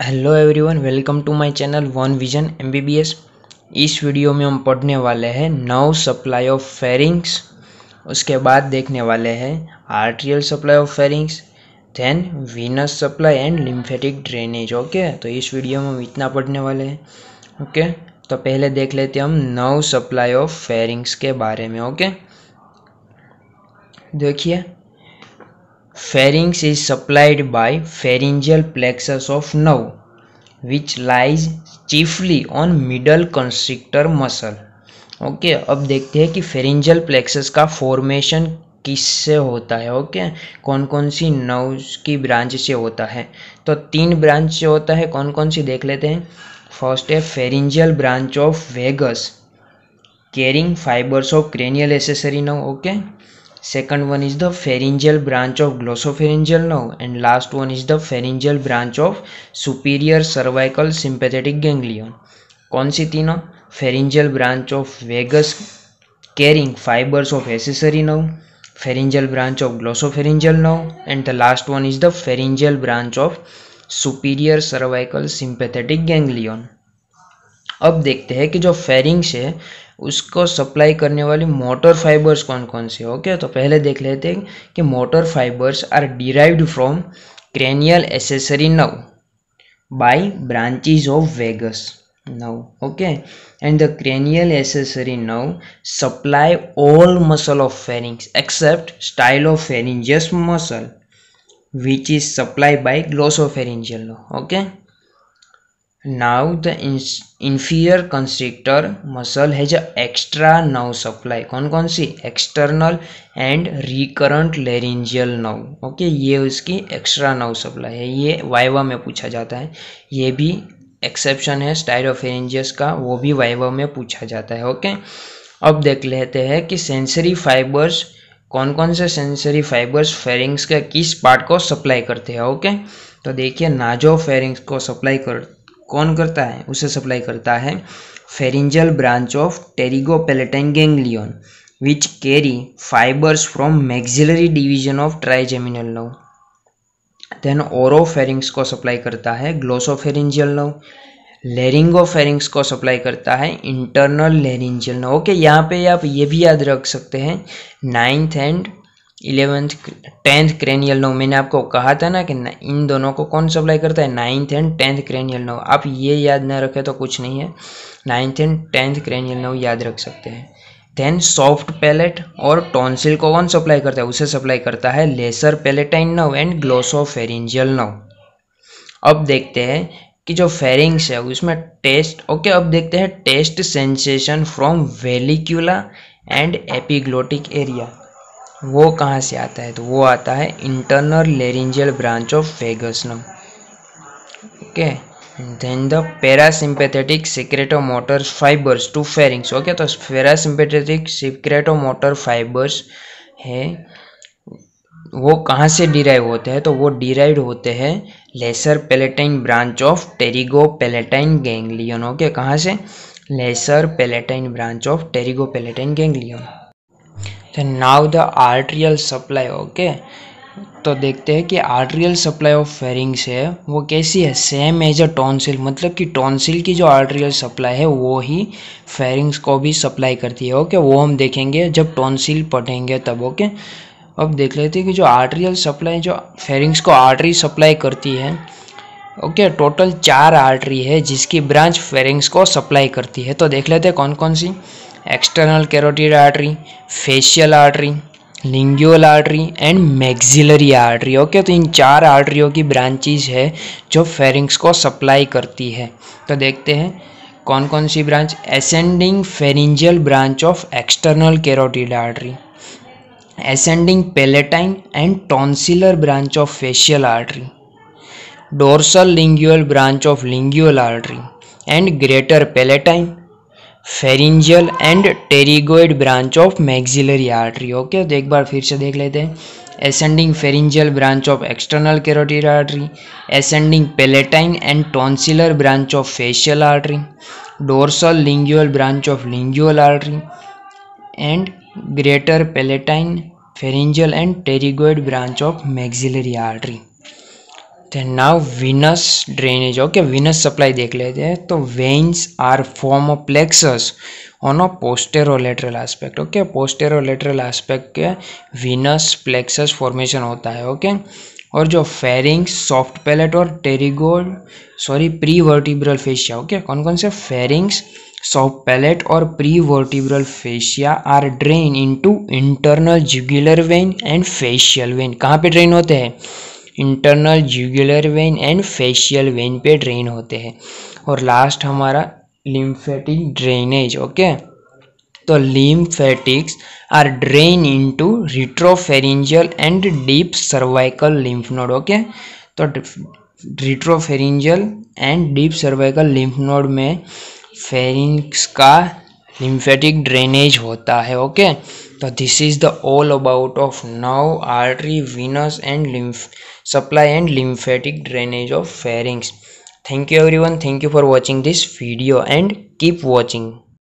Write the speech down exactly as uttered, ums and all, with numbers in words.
Hello everyone, welcome to my channel one vision MBBS. इस video में हम पढ़ने वाले हैं नर्व सप्लाई ऑफ फेरिंग्स। उसके बाद देखने वाले हैं arterial supply of pharynx, then venous supply and lymphatic drainage. Okay, तो इस वीडियो में हम इतना पढ़ने वाले हैं। Okay okay? तो पहले देख लेते हैं हम नर्व सप्लाई ऑफ फेरिंग्स के बारे में। Okay okay? देखिए, pharynx is supplied by pharyngeal plexus of nerve which lies chiefly on middle constrictor muscle। Okay okay, अब देखते हैं कि pharyngeal plexus का फॉर्मेशन किससे होता है। Okay okay? कौन कौन सी नर्व्स की ब्रांच से होता है। तो तीन ब्रांच से होता है, कौन कौन सी देख लेते हैं। फर्स्ट है pharyngeal branch of vagus carrying fibers of cranial accessory nerve। Okay, second one is the pharyngeal branch of glossopharyngeal nerve and last one is the pharyngeal branch of superior cervical sympathetic ganglion। कौन सी तीनों? pharyngeal branch of vagus carrying fibers of accessory nerve, pharyngeal branch of glossopharyngeal nerve and the last one is the pharyngeal branch of superior cervical sympathetic ganglion। अब देखते हैं कि जो pharynx है उसको supply करने वाली मोटर फाइबर्स कौन कौन से। ओके, तो पहले देख लेते हैं कि motor fibres are derived from cranial accessory nerve by branches of vagus nerve. Okay, and the cranial accessory nerve supply all muscle of pharynx except stylopharyngeus muscle which is supplied by glossopharyngeal nerve। okay, now the inferior constrictor muscle has a extra nerve supply। कौन कौन सी? external and recurrent laryngeal nerve। Okay okay, ये उसकी extra nerve supply है। ये viva में पूछा जाता है। ये भी एक्सेप्शन है स्टाइलोफेरिंजियस का, वो भी वाइवा में पूछा जाता है। Okay okay? अब देख लेते हैं कि सेंसरी फाइबर्स, कौन कौन से सेंसरी फाइबर्स फेरिंग्स के किस पार्ट को सप्लाई करते हैं। Okay okay? तो देखिए, नाजो फेरिंग्स को सप्लाई कर कौन करता है? उसे सप्लाई करता है pharyngeal branch of pterygopalatine ganglion which carry fibres from maxillary division of trigeminal nerve. Then oropharynx को सप्लाई करता है ग्लोसोफेरिंजियल नर्व। लेरिंगोफेरिंग्स को सप्लाई करता है इंटरनल लेरिंजियल नर्व। ओके, यहाँ पे आप ये भी याद रख सकते हैं ninth and eleventh tenth cranial nerve. मैंने आपको कहा था ना कि इन दोनों को कौन सप्लाई करता है? Ninth and tenth cranial nerve. आप ये याद ना रखें तो कुछ नहीं है, ninth and tenth cranial nerve याद रख सकते हैं। देन सॉफ्ट पैलेट और टॉन्सिल को कौन सप्लाई करता है? उसे सप्लाई करता है lesser palatine nerve and glossopharyngeal nerve. अब देखते हैं कि जो फेरिंग्स है उसमें टेस्ट। ओके, अब देखते हैं taste sensation from vallecula and epiglottic area, वो कहाँ से आता है? तो वो आता है internal laryngeal branch of vagus nerve. Okay, then the parasympathetic secretomotor fibres to pharynx. Okay, तो पैरासिम्पेथेटिक सिक्रेटोमोटर फाइबर्स है वो कहाँ से डिराइव होते हैं? तो वो डिराइव होते हैं lesser palatine branch of pterygopalatine ganglion. Okay, कहाँ से? Lesser palatine branch of pterygopalatine ganglion. Now the arterial supply. Okay, तो देखते हैं कि आर्टेरियल सप्लाई ऑफ फेरिंग्स है वो कैसी है। सेम एज अ टॉन्सिल, मतलब कि टॉन्सिल की जो आर्टेरियल सप्लाई है वो ही फेरिंग्स को भी सप्लाई करती है। ओके, वो हम देखेंगे जब टॉन्सिल पढ़ेंगे तब। ओके, अब देख लेते हैं कि जो आर्टेरियल सप्लाई जो फेरिंग्स को आर्टरी सप्लाई करती है। ओके, टोटल चार आर्टरी है जिसकी ब्रांच फेरिंग्स को सप्लाई करती है। तो देख लेते हैं कौन कौन सी। External carotid artery, facial artery, lingual artery and maxillary artery. Okay, तो इन चार आर्टरियों की ब्रांचेज है जो फेरिंग्स को सप्लाई करती है। तो देखते हैं कौन कौन सी branch. Ascending pharyngeal branch of external carotid artery, ascending palatine and tonsillar branch of facial artery, dorsal lingual branch of lingual artery and greater palatine, pharyngeal and pterygoid branch of maxillary artery. Okay, तो एक बार फिर से देख लेते हैं। Ascending pharyngeal branch of external carotid artery, ascending palatine and tonsillar branch of facial artery, dorsal lingual branch of lingual artery and greater palatine, pharyngeal and pterygoid branch of maxillary artery. Now venous drainage, okay venous supply देख लेते हैं। तो veins are form of plexus on a posterolateral aspect, okay posterolateral aspect के venous plexus formation होता है, okay okay? और जो pharynx, soft palate और pterygoid sorry prevertebral fascia, okay कौन कौन से फेरिंग्स, सॉफ्ट पैलेट और prevertebral fascia are drain into internal jugular vein and facial vein. कहाँ पे ड्रेन होते हैं? Internal jugular vein and facial vein पे ड्रेन होते हैं। और लास्ट हमारा लिम्फेटिक ड्रेनेज, ओके तो lymphatics are drain into retropharyngeal and deep cervical lymph node, okay तो retropharyngeal and deep cervical lymph node में फेरिंग्स का लिम्फेटिक ड्रेनेज होता है, ओके तो this is the all about of now artery, venous and lymph supply and lymphatic drainage of pharynx. Thank you everyone, thank you for watching this video and keep watching.